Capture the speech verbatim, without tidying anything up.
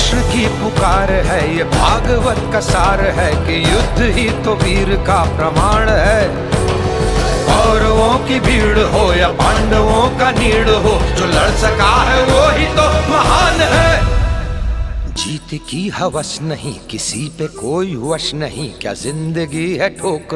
कृष्ण की पुकार है, ये भागवत का सार है कि युद्ध ही तो वीर का प्रमाण है। कौरवों की भीड़ हो या पांडवों का नीड़ हो, जो लड़ सका है वो ही तो महान है। जीत की हवस नहीं, किसी पे कोई वश नहीं, क्या जिंदगी है ठोकर